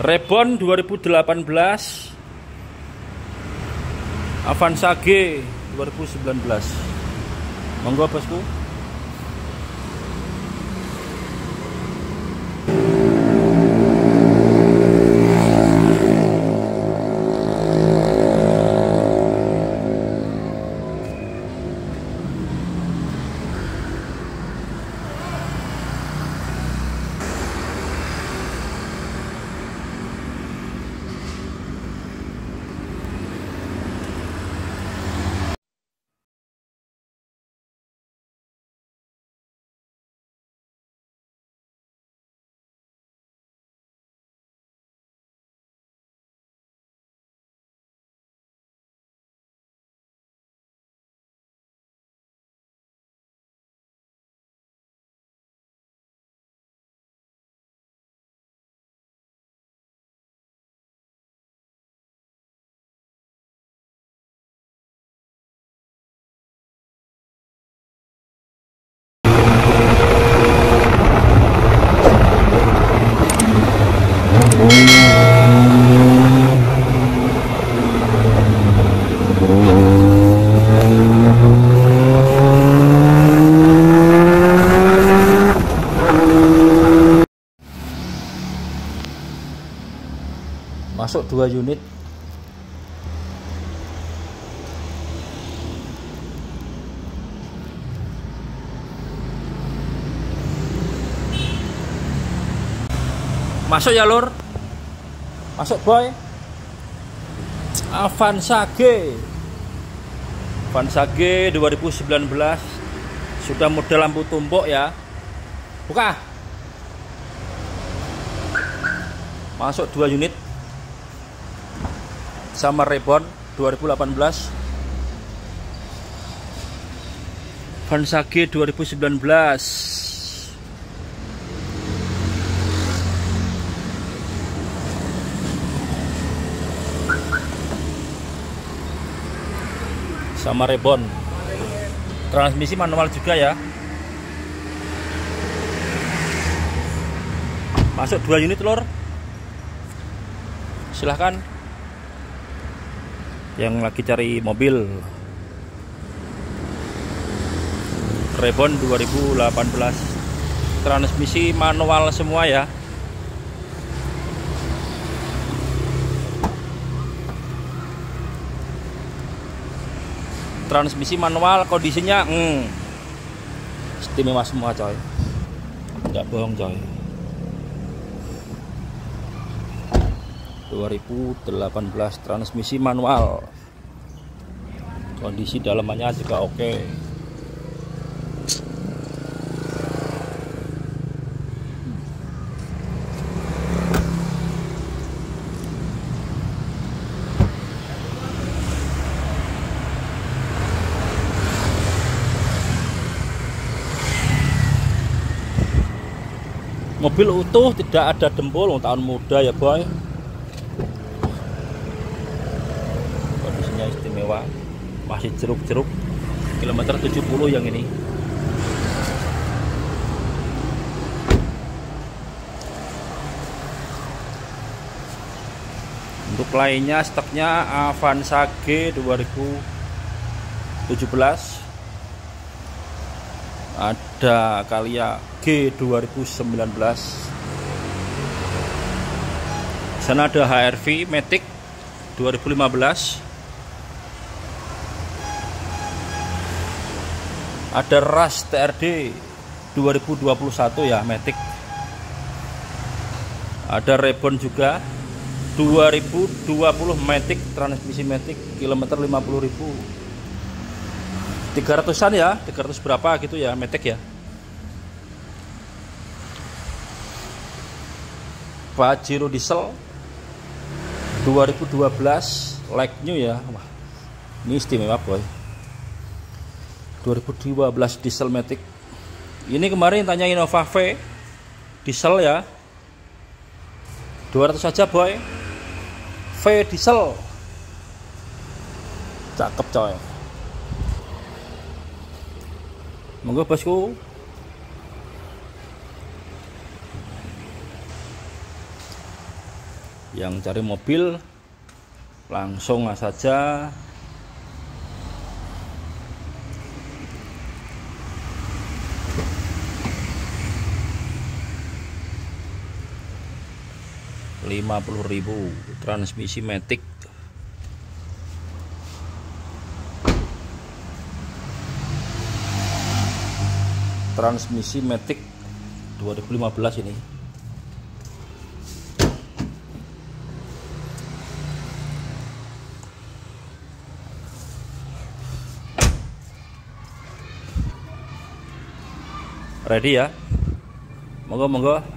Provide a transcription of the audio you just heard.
Rebon 2018, Avanza G 2019. Monggo bosku. Masuk 2 unit. Masuk ya lur. Masuk boy. Avanza G 2019. Sudah model lampu tumpuk ya. Buka. Masuk 2 unit sama Rebon 2018. Avanza G 2019. Sama Rebon. Transmisi manual juga ya. Masuk 2 unit lor. Silahkan yang lagi cari mobil Rebon 2018, transmisi manual semua ya. Transmisi manual, kondisinya istimewa semua coy, nggak bohong coy. 2018 transmisi manual, kondisi dalamannya juga oke. Mobil utuh, tidak ada dempul, tahun muda ya boy. Kondisinya istimewa, masih jeruk-jeruk. Kilometer 70 yang ini. Untuk lainnya stoknya Avanza G 2017, ada Calya G 2019, sana ada HR-V Matic 2015, ada Rush TRD 2021 ya Matic, ada Rebon juga 2020 Matic, transmisi Matic, kilometer 50.000, 300-an ya, 300 berapa gitu ya Matic ya. Pajero diesel 2012 like new ya. Wah, ini istimewa boy. 2012 diesel Matic. Ini kemarin tanya Innova V diesel ya, 200 saja boy. V diesel cakep coy. Monggo bosku. Yang cari mobil langsung saja Rp50.000 transmisi matic. Transmisi matic 2015 ini. Ready ya, monggo